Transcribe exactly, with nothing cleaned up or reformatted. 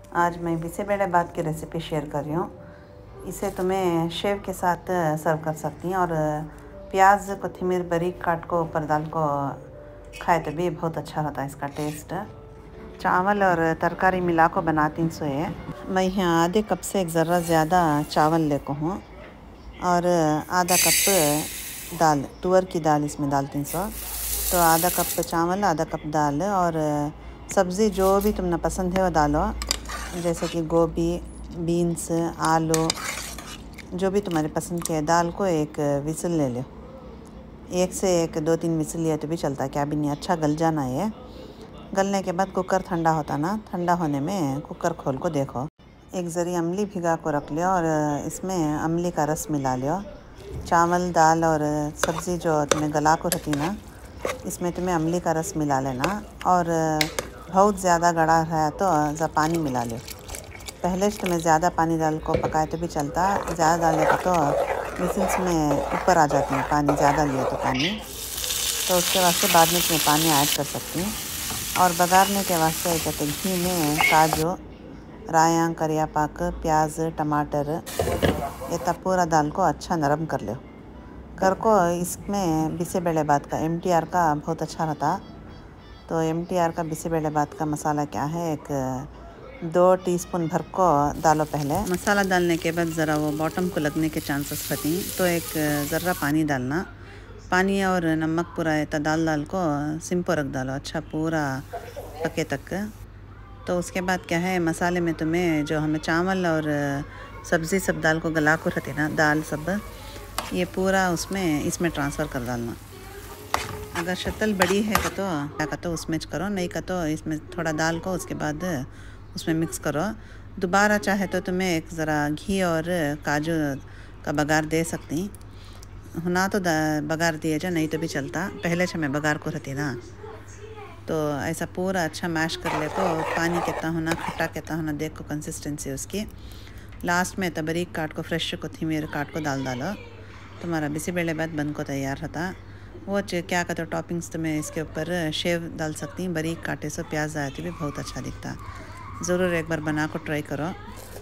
आज मैं बिसेबेड़े बात की रेसिपी शेयर कर रही हूँ। इसे तुम्हें शेव के साथ सर्व कर सकती हैं और प्याज कोथिमीर बारीक काट को ऊपर डाल को खाए तो भी बहुत अच्छा होता है इसका टेस्ट। चावल और तरकारी मिला को बनाती हूँ। सोए मैं यहाँ आधे कप से एक ज़रा ज़्यादा चावल लेको हूँ और आधा कप दाल, तुअर की दाल इसमें डालती हूँ। सो तो आधा कप चावल, आधा कप दाल और सब्ज़ी जो भी तुमने पसंद है वो डालो, जैसे कि गोभी, बीन्स, आलू, जो भी तुम्हारे पसंद के। दाल को एक विसल ले लो, एक से एक दो तीन विसल लिया तो भी चलता है, क्या भी नहीं, अच्छा गल जाना है। गलने के बाद कुकर ठंडा होता ना, ठंडा होने में कुकर खोल को देखो, एक ज़री अमली भिगा को रख लियो और इसमें अमली का रस मिला लियो। चावल, दाल और सब्ज़ी जो तुम्हें गला को रहती ना, इसमें तुम्हें अमली का रस मिला लेना और बहुत ज़्यादा गड़ा है तो ज़रा पानी मिला लो। पहले से तुम्हें ज़्यादा पानी डाल को पकाए तो भी चलता, ज़्यादा डालने का तो विसिल्स में ऊपर आ जाती है, पानी ज़्यादा लिया तो पानी, तो उसके वास्ते बाद में तुम्हें पानी ऐड कर सकती हूँ। और बघारने के वास्ते कहते घी में काजू, राया, करिया पाक, प्याज, टमाटर, ये तब पूरा दाल को अच्छा नरम कर लो। कर को इसमें बिसेबेड़े बात का एम टी आर का बहुत अच्छा रहता। तो एम टी आर का बिसेबेड़े बात का मसाला क्या है, एक दो टीस्पून भर को डालो। पहले मसाला डालने के बाद ज़रा वो बॉटम को लगने के चांसेस रहती, तो एक ज़रा पानी डालना। पानी और नमक पूरा इतना दाल दाल को सिम पर रख डालो, अच्छा पूरा पके तक। तो उसके बाद क्या है, मसाले में तुम्हें जो हमें चावल और सब्ज़ी सब दाल को गला को रहती ना, दाल सब ये पूरा उसमें इसमें ट्रांसफ़र कर डालना। अगर शक्ल बड़ी है का तो क्या का तो उसमें करो, नहीं का तो इसमें थोड़ा दाल को उसके बाद उसमें मिक्स करो। दोबारा चाहे तो तुम्हें एक ज़रा घी और काजू का बघार दे सकती ना, तो बघार दिए जो, नहीं तो भी चलता, पहले से मैं बघार को रहती ना। तो ऐसा पूरा अच्छा मैश कर ले को, पानी कितना होना, खट्टा कितना होना देखो कंसिस्टेंसी उसकी। लास्ट में तबरीक काट को फ्रेश कोथिमीर काट को डाल डालो, तुम्हारा बिसेबेड़े बात बन को तैयार रहता। वो क्या कहते हो टॉपिंग्स तुम्हें इसके ऊपर शेव डाल सकती, बारीक काटे से प्याज आए तो भी बहुत अच्छा दिखता। ज़रूर एक बार बना को ट्राई करो।